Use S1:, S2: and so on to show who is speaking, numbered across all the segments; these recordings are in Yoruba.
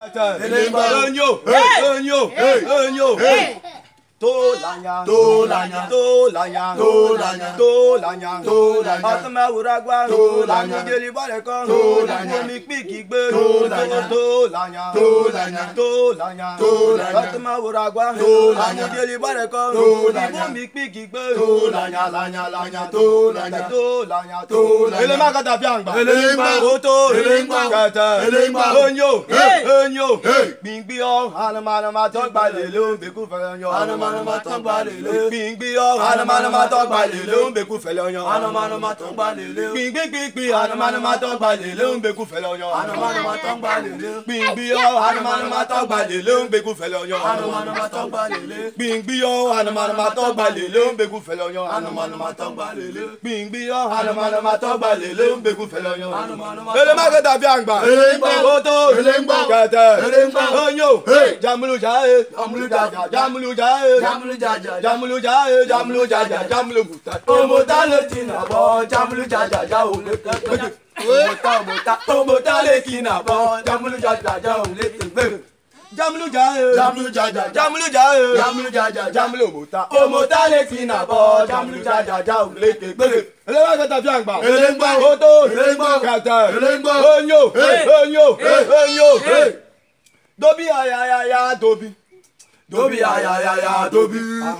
S1: Dobi ayayaya dobi. Dobi ayayaya dobi.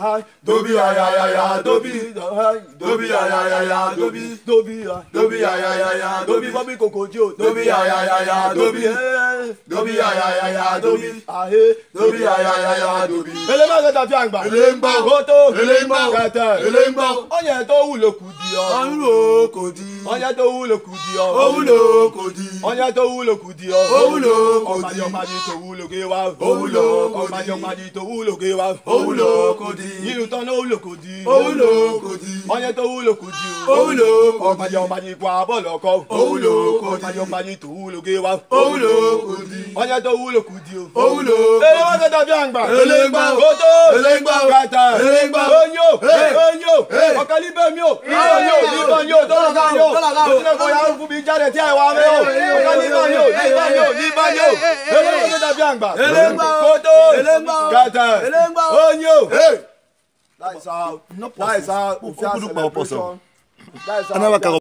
S1: Dobi ayayaya dobi. Dobi ayayaya dobi. Dobi ayayaya dobi. Bobby Kokojo. Dobi ayayaya dobi. Dobi ayayaya dobi. Dobi ayayaya dobi. Elema gata fi angba. Elemba oto. Elemba gata. Elemba. Oye to wulo kudi o. Wulo kudi. Oye to wulo kudi o. Wulo kudi. Oye to wulo kudi o. Wulo kudi. Omaji to wulo ge wa. Wulo kudi. Omaji to wulo ge wa. Wulo kudi. Yiru to no wulo kudi. Wulo kudi. Oye to wulo kudi o. Wulo kudi. Omaji kwa bolo ko. Wulo kudi. Omaji to wulo ge wa. Wulo kudi. Oye to wulo kudi o. Wulo. Elema gata fi angba. Elemba oto. Elemba gata. Elemba onyo. Onyo. Okalibe mi o. Onyo. Libon yo. Dola yo. Osine ko ya fu bi jare ti ai wa me o. Okalibe yo. Libon yo. Libon yo. Elema gata fi angba. Elemba oto. Elemba gata. Elemba onyo. That is how. That is how.